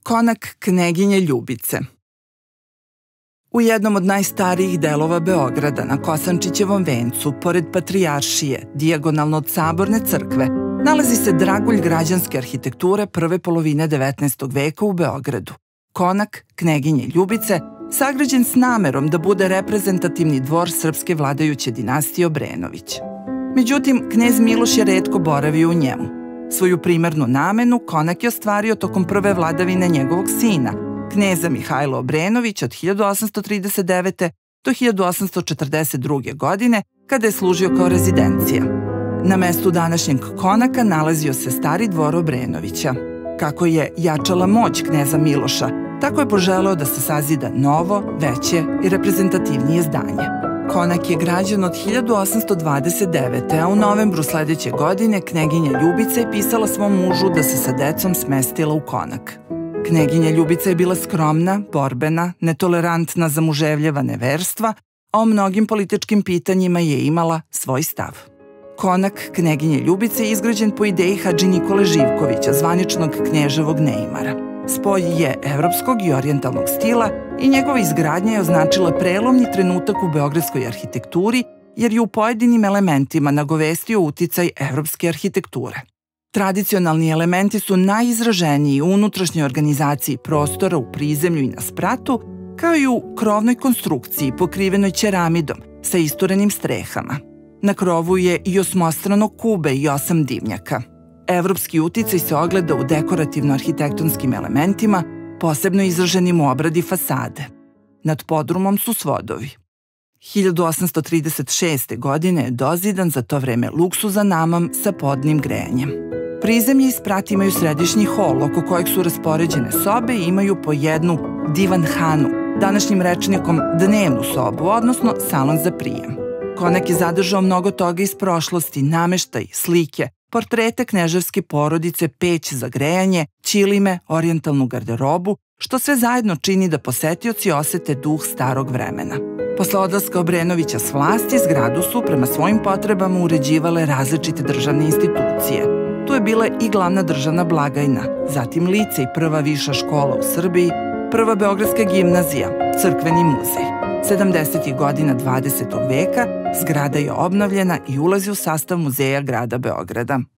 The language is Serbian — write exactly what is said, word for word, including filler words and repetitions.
Konak Kneginje Ljubice. U jednom od najstarijih delova Beograda, na Kosančićevom vencu, pored Patrijaršije, dijagonalno od Saborne crkve, nalazi se dragulj građanske arhitekture prve polovine devetnaestog veka u Beogradu. Konak Kneginje Ljubice, sagrađen s namerom da bude reprezentativni dvor srpske vladajuće dinastije Obrenović. Međutim, knez Miloš je retko boravio u njemu. Svoju primarnu namenu konak je ostvario tokom prve vladavine njegovog sina, kneza Mihajla Obrenovića od hiljadu osamsto trideset devete. do hiljadu osamsto četrdeset druge. godine, kada je služio kao rezidencija. Na mestu današnjeg konaka nalazio se stari dvor Obrenovića. Kako je jačala moć kneza Miloša, tako je poželeo da se sazida novo, veće i reprezentativnije zdanje. Konak je građen od hiljadu osamsto dvadeset devete. a u novembru sledeće godine kneginja Ljubica je pisala svom mužu da se sa decom smestila u konak. Kneginja Ljubica je bila skromna, borbena, netolerantna za muževljeva neverstva, a o mnogim političkim pitanjima je imala svoj stav. Konak Kneginje Ljubice je izgrađen po ideji Hadži Nikole Živkovića, zvaničnog knježevog neimara. Spoj je evropskog i orijentalnog stila i njegova izgradnja je označila prelomni trenutak u beogradskoj arhitekturi, jer je u pojedinim elementima nagovestio uticaj evropske arhitekture. Tradicionalni elementi su najizraženiji u unutrašnjoj organizaciji prostora u prizemlju i na spratu, kao i u krovnoj konstrukciji pokrivenoj ćeramidom sa isturenim strehama. Na krovu je i osmostrano kube i osam dimnjaka. Evropski uticaj se ogleda u dekorativno-arhitektonskim elementima, posebno izraženim u obradi fasade. Nad podrumom su svodovi. hiljadu osamsto trideset šeste. godine je dozidan za to vreme luksuzan namam sa podnim grejanjem. Prizemlje i sprat imaju središnji hol, oko kojeg su raspoređene sobe i imaju po jednu divanhanu, današnjim rečnikom dnevnu sobu, odnosno salon za prijem. Konak je zadržao mnogo toga iz prošlosti, nameštaj, slike, portrete kneževske porodice, peć za grejanje, ćilime, orijentalnu garderobu, što sve zajedno čini da posetioci osete duh starog vremena. Posle odlaska Obrenovića s vlasti, zgradu su prema svojim potrebama uređivale različite državne institucije. Tu je bila i glavna državna blagajna, zatim lice i prva viša škola u Srbiji, prva beogradska gimnazija, crkveni muzej. sedamdesetih godina dvadesetog veka zgrada je obnovljena i ulazi u sastav muzeja grada Beograda.